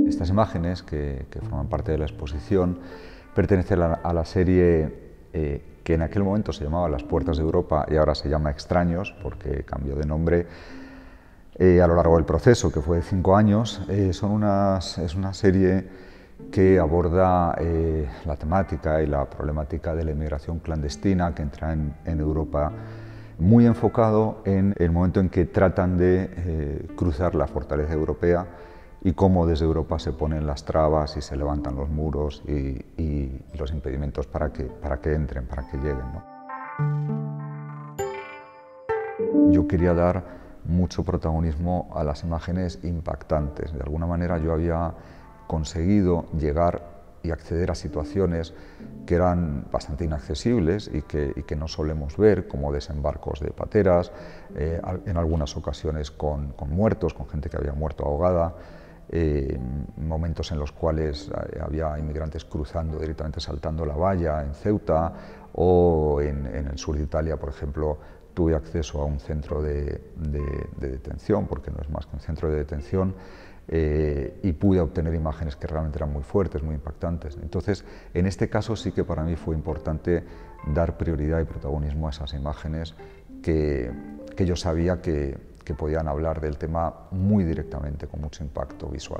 Estas imágenes, que forman parte de la exposición, pertenecen a la serie que en aquel momento se llamaba Las Puertas de Europa y ahora se llama Extraños, porque cambió de nombre a lo largo del proceso, que fue de 5 años. Es una serie que aborda la temática y la problemática de la inmigración clandestina que entra en Europa, muy enfocado en el momento en que tratan de cruzar la fortaleza europea y cómo desde Europa se ponen las trabas y se levantan los muros y los impedimentos para que entren, para que lleguen, ¿no? Yo quería dar mucho protagonismo a las imágenes impactantes. De alguna manera yo había conseguido llegar y acceder a situaciones que eran bastante inaccesibles y que no solemos ver, como desembarcos de pateras, en algunas ocasiones con muertos, con gente que había muerto ahogada, momentos en los cuales había inmigrantes cruzando directamente, saltando la valla en Ceuta, o en el sur de Italia, por ejemplo, tuve acceso a un centro de detención, porque no es más que un centro de detención, y pude obtener imágenes que realmente eran muy fuertes, muy impactantes. Entonces, en este caso sí que para mí fue importante dar prioridad y protagonismo a esas imágenes que yo sabía que podían hablar del tema muy directamente, con mucho impacto visual.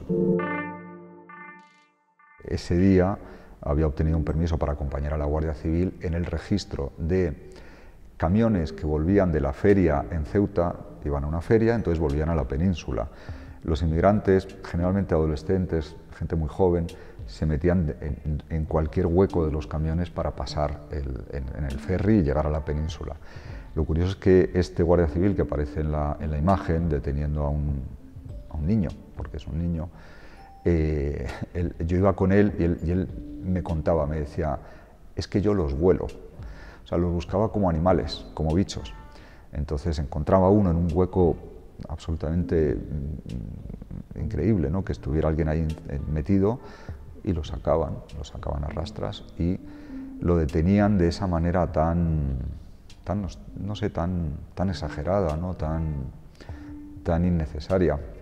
Ese día había obtenido un permiso para acompañar a la Guardia Civil en el registro de camiones que volvían de la feria en Ceuta, iban a una feria, entonces volvían a la península. Los inmigrantes, generalmente adolescentes, gente muy joven, se metían en cualquier hueco de los camiones para pasar en el ferry y llegar a la península. Lo curioso es que este guardia civil que aparece en la imagen, deteniendo a un niño, porque es un niño, yo iba con él y él me contaba, me decía, es que yo los vuelo. O sea, los buscaba como animales, como bichos. Entonces encontraba uno en un hueco absolutamente increíble, ¿no? Que estuviera alguien ahí metido, y lo sacaban a rastras y lo detenían de esa manera tan exagerada, ¿no? tan innecesaria.